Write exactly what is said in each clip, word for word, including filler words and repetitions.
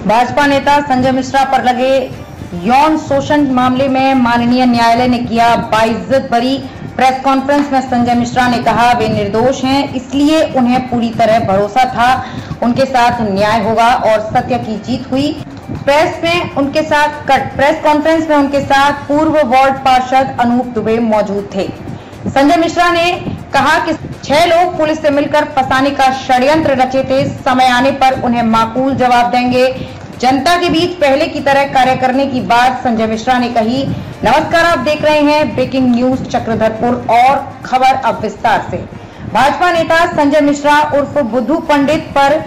भाजपा नेता संजय मिश्रा पर लगे यौन शोषण मामले में माननीय न्यायालय ने किया बाइज्जत बरी। प्रेस कॉन्फ्रेंस में संजय मिश्रा ने कहा वे निर्दोष हैं, इसलिए उन्हें पूरी तरह भरोसा था उनके साथ न्याय होगा और सत्य की जीत हुई। प्रेस में उनके साथ कट प्रेस कॉन्फ्रेंस में उनके साथ पूर्व वार्ड पार्षद अनूप दुबे मौजूद थे। संजय मिश्रा ने कहा कि छह लोग पुलिस से मिलकर फंसाने का षड्यंत्र रचे थे, समय आने पर उन्हें माकूल जवाब देंगे। जनता के बीच पहले की तरह कार्य करने की बात संजय मिश्रा ने कही। नमस्कार, आप देख रहे हैं ब्रेकिंग न्यूज चक्रधरपुर और खबर अब विस्तार से। भाजपा नेता संजय मिश्रा उर्फ बुद्धू पंडित पर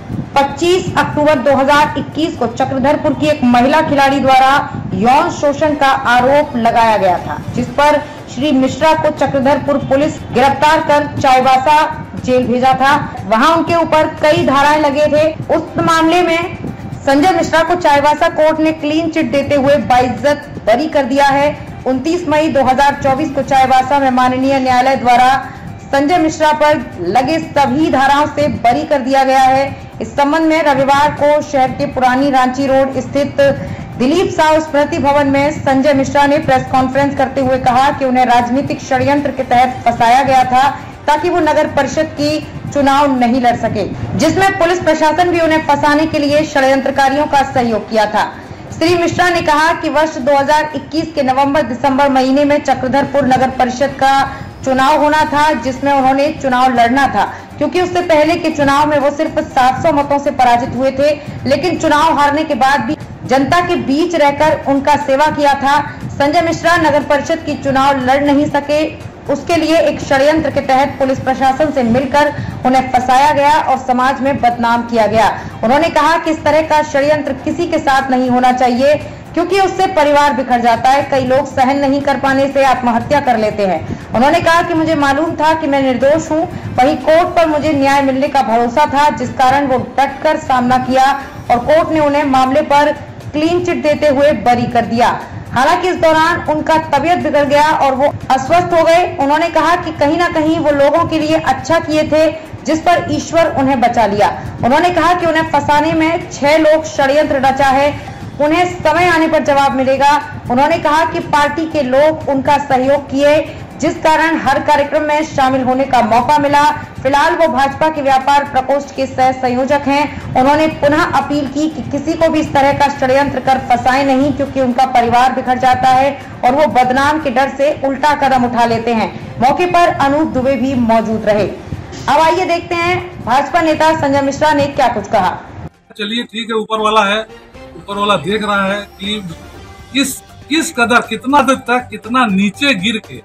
पच्चीस अक्टूबर दो हज़ार इक्कीस को चक्रधरपुर की एक महिला खिलाड़ी द्वारा यौन शोषण का आरोप लगाया गया था, जिस पर श्री मिश्रा को चक्रधरपुर पुलिस गिरफ्तार कर चाईबासा जेल भेजा था। वहां उनके ऊपर कई धाराएं लगे थे। उस मामले में संजय मिश्रा को चाईबासा कोर्ट ने क्लीन चिट देते हुए बाइज्जत बरी कर दिया है। उनतीस मई दो हज़ार चौबीस को चाईबासा में माननीय न्यायालय द्वारा संजय मिश्रा पर लगे सभी धाराओं से बरी कर दिया गया है। इस संबंध में रविवार को शहर के पुरानी रांची रोड स्थित दिलीप साहू स्मृति भवन में संजय मिश्रा ने प्रेस कॉन्फ्रेंस करते हुए कहा कि उन्हें राजनीतिक षड्यंत्र के तहत फंसाया गया था ताकि वो नगर परिषद की चुनाव नहीं लड़ सके, जिसमें पुलिस प्रशासन भी उन्हें फंसाने के लिए षड्यंत्रकारियों का सहयोग किया था। श्री मिश्रा ने कहा कि वर्ष दो हज़ार इक्कीस के नवंबर दिसंबर महीने में चक्रधरपुर नगर परिषद का चुनाव होना था, जिसमें उन्होंने चुनाव लड़ना था, क्योंकि उससे पहले के चुनाव में वो सिर्फ सात सौ मतों से पराजित हुए थे। लेकिन चुनाव हारने के बाद भी जनता के बीच रहकर उनका सेवा किया था। संजय मिश्रा नगर परिषद की चुनाव लड़ नहीं सके, उसके लिए एक षड्यंत्र के तहत पुलिस प्रशासन से मिलकर उन्हें फंसाया गया और समाज में बदनाम किया गया। उन्होंने कहा कि इस तरह का षड्यंत्र किसी के साथ नहीं होना चाहिए, क्योंकि उससे परिवार बिखर जाता है। कई लोग सहन नहीं कर पाने से आत्महत्या कर लेते हैं। उन्होंने कहा कि मुझे मालूम था कि मैं निर्दोष हूं, वहीं कोर्ट पर मुझे न्याय मिलने का भरोसा था, जिस कारण वो डट कर सामना किया और कोर्ट ने उन्हें मामले पर क्लीन चिट देते हुए बरी कर दिया। हालांकि इस दौरान उनका तबीयत बिगड़ गया और वो अस्वस्थ हो गए। उन्होंने कहा कि कहीं ना कहीं वो लोगों के लिए अच्छा किए थे, जिस पर ईश्वर उन्हें बचा लिया। उन्होंने कहा कि उन्हें फंसाने में छह लोग षड्यंत्र रचा है, उन्हें समय आने पर जवाब मिलेगा। उन्होंने कहा कि पार्टी के लोग उनका सहयोग किए, जिस कारण हर कार्यक्रम में शामिल होने का मौका मिला। फिलहाल वो भाजपा के व्यापार प्रकोष्ठ के सह संयोजक हैं। उन्होंने पुनः अपील की कि किसी को भी इस तरह का षड्यंत्र कर फंसाए नहीं, क्योंकि उनका परिवार बिखर जाता है और वो बदनाम के डर से उल्टा कदम उठा लेते हैं। मौके पर अनूप दुबे भी मौजूद रहे। अब आइए देखते हैं भाजपा नेता संजय मिश्रा ने क्या कुछ कहा। चलिए ठीक है, ऊपर वाला है, ऊपर वाला देख रहा है कि किस किस कदर कितना देर तक कितना नीचे गिर के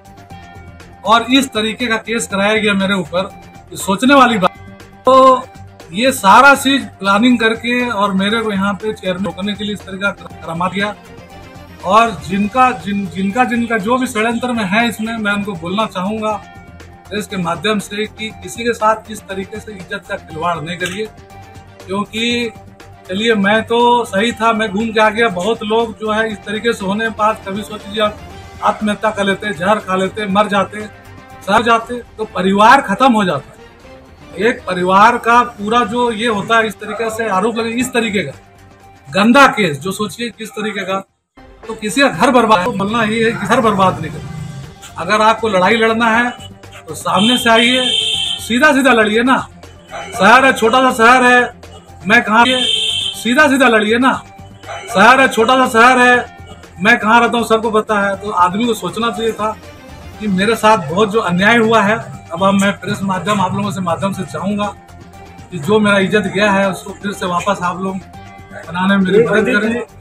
और इस तरीके का केस कराया गया मेरे ऊपर, सोचने वाली बात। तो ये सारा चीज प्लानिंग करके और मेरे को यहाँ पे चेयरमैन रोकने के लिए इस तरीका करमा दिया। और जिनका जिन जिनका जिनका जो भी षड्यंत्र में है इसमें, मैं उनको बोलना चाहूंगा इसके माध्यम से कि किसी के साथ इस तरीके से इज्जत का खिलवाड़ नहीं करिए। क्योंकि चलिए मैं तो सही था, मैं घूम के आ गया। बहुत लोग जो है इस तरीके से होने के बाद कभी सोच लीजिए आत्महत्या कर लेते, जहर खा लेते, मर जाते, सड़ जाते, तो परिवार खत्म हो जाता है। एक परिवार का पूरा जो ये होता है, इस तरीके से आरोप लगे, इस तरीके का गंदा केस जो सोचिए किस तरीके का, तो किसी का घर बर्बाद बोलना ही है कि घर बर्बाद नहीं करना। अगर आपको लड़ाई लड़ना है तो सामने से आइए, सीधा सीधा लड़िए ना। शहर है, छोटा सा शहर है, मैं कहाँ, सीधा सीधा लड़िए ना। शहर है, छोटा सा शहर है, मैं कहाँ रहता हूँ सबको पता है। तो आदमी को सोचना चाहिए था कि मेरे साथ बहुत जो अन्याय हुआ है। अब अब मैं प्रेस माध्यम आप लोगों से माध्यम से चाहूंगा कि जो मेरा इज्जत गया है उसको फिर से वापस आप लोग बनाने में मेरी मदद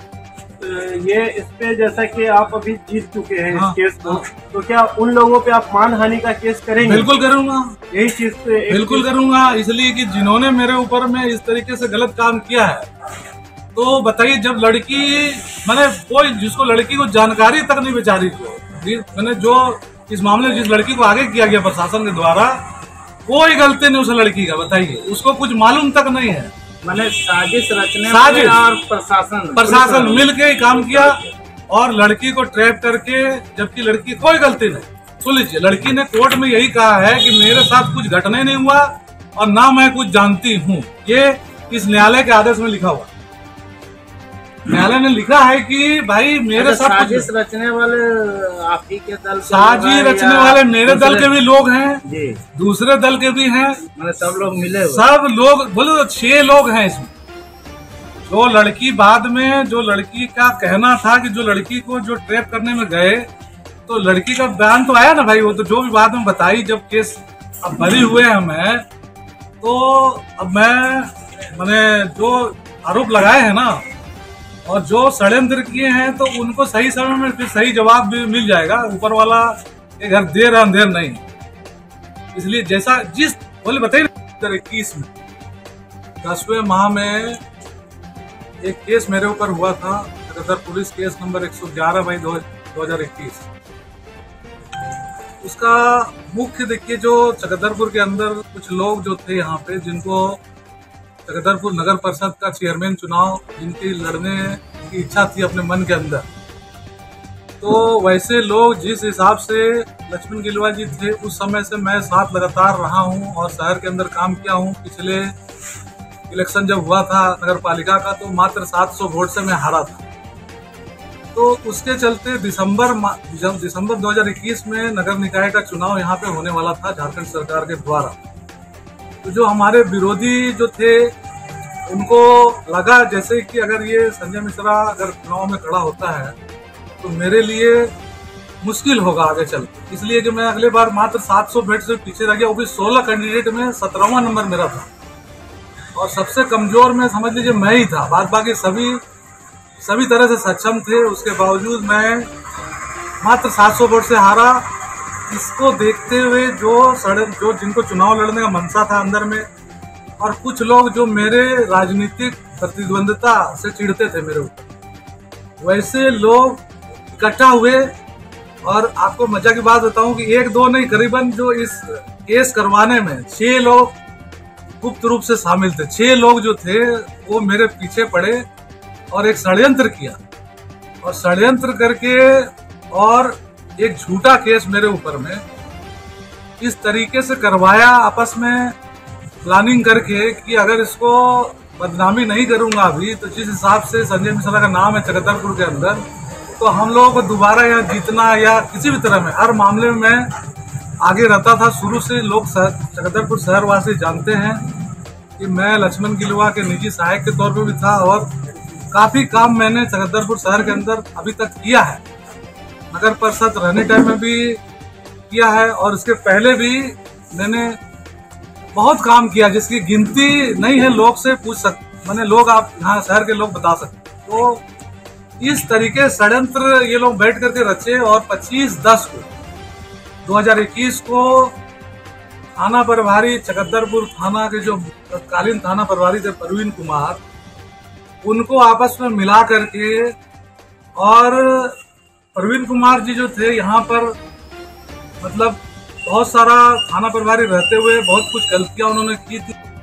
करें। ये इस पे जैसा कि आप अभी जीत चुके हैं हाँ, इस केस को, हाँ। तो क्या उन लोगों पे आप मानहानि का केस करेंगे? बिल्कुल करूंगा, यही चीज पे बिल्कुल करूंगा। इसलिए कि जिन्होंने मेरे ऊपर में इस तरीके से गलत काम किया है, तो बताइए, जब लड़की मैंने कोई जिसको लड़की को जानकारी तक नहीं बेचारी को, मैंने जो इस मामले में जिस लड़की को आगे किया गया प्रशासन के द्वारा, कोई गलती नहीं उस लड़की का, बताइए, उसको कुछ मालूम तक नहीं है। मैंने साजिश रचने साजिश और प्रशासन प्रशासन मिल के काम किया और लड़की को ट्रैप करके, जबकि लड़की कोई गलती नहीं। सुन लीजिए, लड़की ने कोर्ट में यही कहा है कि मेरे साथ कुछ घटना नहीं हुआ और ना मैं कुछ जानती हूँ। ये इस न्यायालय के आदेश में लिखा हुआ। न्यायालय ने लिखा है कि भाई मेरे अच्छा, साथ साजिश रचने वाले आप ही के दल के साजिश लोग हैं रचने या वाले मेरे दल दूसरे- के भी लोग हैं, जी, दूसरे दल के भी हैं, मैंने सब लोग मिले हुए। सब लोग बोले तो छह लोग हैं इसमें। जो लड़की बाद में जो लड़की का कहना था कि जो लड़की को जो ट्रैप करने में गए, तो लड़की का बयान तो आया ना भाई, वो तो जो भी बाद में बताई जब केस अब बरी हुए हैं मैं, तो अब मैं मैंने जो आरोप लगाए हैं ना और जो षड्यंत्र किए हैं तो उनको सही समय में फिर सही जवाब भी मिल जाएगा। ऊपर वाला के घर देर अंधेर नहीं, इसलिए जैसा जिस बोले बताइए इक्कीस में दसवें माह में एक केस मेरे ऊपर हुआ था, चकदर पुलिस केस नंबर एक सौ ग्यारह बाई दो हजार इक्कीस। उसका मुख्य देखिए, जो चकदरपुर के अंदर कुछ लोग जो थे यहाँ पे, जिनको चकदरपुर नगर परिषद का चेयरमैन चुनाव जिनकी लड़ने की इच्छा थी अपने मन के अंदर, तो वैसे लोग जिस हिसाब से लक्ष्मण गिलुआ जी थे, उस समय से मैं साथ लगातार रहा हूँ और शहर के अंदर काम किया हूँ। पिछले इलेक्शन जब हुआ था नगर पालिका का, तो मात्र सात सौ वोट से मैं हारा था। तो उसके चलते दिसंबर दिसंबर दो हजार इक्कीस में नगर निकाय का चुनाव यहाँ पे होने वाला था झारखंड सरकार के द्वारा। तो जो हमारे विरोधी जो थे, उनको लगा जैसे कि अगर ये संजय मिश्रा अगर चुनाव में खड़ा होता है तो मेरे लिए मुश्किल होगा आगे चल। इसलिए जो मैं अगले बार मात्र सात सौ वोट से पीछे रह गया, वो भी सोलह कैंडिडेट में सत्रहवां नंबर मेरा था और सबसे कमजोर में समझ लीजिए मैं ही था। बाद बाकी सभी सभी तरह से सक्षम थे, उसके बावजूद मैं मात्र सात सौ वोट से हारा। इसको देखते हुए जो सड़क जो जिनको चुनाव लड़ने का मनसा था अंदर में, और कुछ लोग जो मेरे राजनीतिक प्रतिद्वंदता से चिढ़ते थे मेरे ऊपर, वैसे लोग इकट्ठा हुए। और आपको मजा की बात बताऊं कि एक दो नहीं, करीबन जो इस केस करवाने में छह लोग गुप्त रूप से शामिल थे। छह लोग जो थे वो मेरे पीछे पड़े और एक षड्यंत्र किया, और षड्यंत्र करके और एक झूठा केस मेरे ऊपर में इस तरीके से करवाया, आपस में प्लानिंग करके कि अगर इसको बदनामी नहीं करूंगा अभी, तो जिस हिसाब से संजय मिश्रा का नाम है चकदरपुर के अंदर, तो हम लोगों को दोबारा यहाँ जीतना या किसी भी तरह में हर मामले में आगे रहता था। शुरू से लोग चकदरपुर शहरवासी जानते हैं कि मैं लक्ष्मण गिलुआ के निजी सहायक के तौर पर भी था और काफी काम मैंने चकदरपुर शहर के अंदर अभी तक किया है। नगर परिषद रहने टाइम में भी किया है और उसके पहले भी मैंने बहुत काम किया, जिसकी गिनती नहीं है, लोग से पूछ सकते, मैंने लोग आप यहाँ शहर के लोग बता सकते। तो इस तरीके षड्यंत्र ये लोग बैठ करके रचे और पच्चीस दस को दो हजार इक्कीस को थाना प्रभारी चकदरपुर थाना के जो तत्कालीन थाना प्रभारी थे परवीन कुमार, उनको आपस में मिला करके, और परवीन कुमार जी जो थे यहाँ पर मतलब बहुत सारा थाना प्रभारी रहते हुए बहुत कुछ गलतियां उन्होंने की थी।